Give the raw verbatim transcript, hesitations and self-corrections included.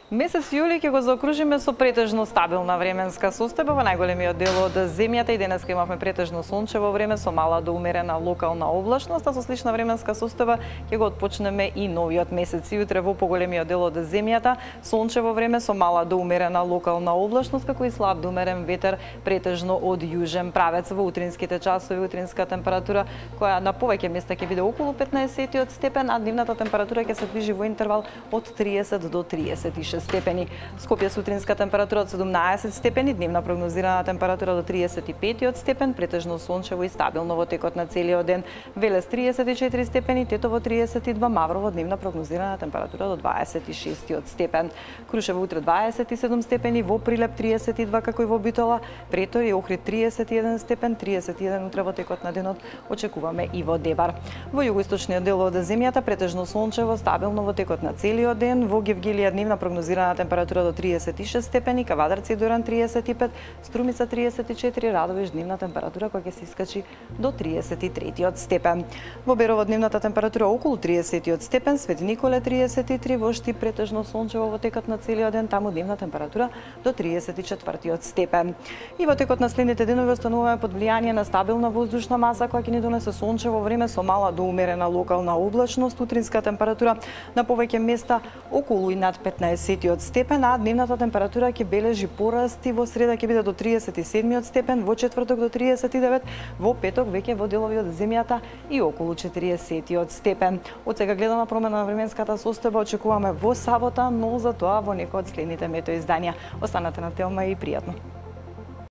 Месец јули ќе го заокружиме со претежно стабилна временска состојба во најголемиот дел од земјата и денеска имавме претежно сончево време со мала до умерена локална облачност, а со слична временска состојба ќе го отпочнеме и новиот месец. И утре во поголемиот дел од земјата сончево време со мала до умерена локална облачност, како и слаб до умерен ветер претежно од јужен правец. Во утринските часови утринска температура која на повеќе места ќе биде околу петнаесет степен, а дневната температура ќе се движи во интервал од триесет до триесет и шест степени. Скопје сутринска температура од седумнаесет степени, дневна прогнозирана температура до триесет и пет степен, претежно сончево и стабилно во текот на целиот ден. Велес триесет и четири степени, Тетово триесет и два, Маврово дневна прогнозирана температура до дваесет и шест степен. Крушево утре дваесет и седум степени, во Прилеп триесет и два како и во Битола, Претор и Охрид триесет и еден степен, триесет и еден утре во текот на денот очекуваме и во Дебар. Во југоисточниот дел од земјата претежно сончево, стабилно во текот на целиот ден. Во Гевгелија дневна прогнозирана температура до триесет и шест степени, Кавадарци и Доран триесет и пет, Струмица триесет и четири, Радовиш дневна температура која ќе се искачи до триесет и три степен. Во Берово дневната температура околу триесет степен, Свети Николе триесет и три, во Штип претежно сончево во текот на целиот ден, таму дневна температура до триесет и четири степен. И во текот на следните денови остануваме под влијание на стабилна воздушна маса која ќе ни донесе сончево време со мала до умерена локална облачност, утринска температура на повеќе места околу и над петнаесет степен, а дневната температура ќе бележи порасти, во среда ќе биде до триесет и седум степен, во четврток до триесет и девет, во петок веќе во делови од земјата и околу четириесет степен. Од сега гледана промена на временската состојба очекуваме во сабота, но за тоа во некој од следните метеоизданија. Останете на тема и пријатно.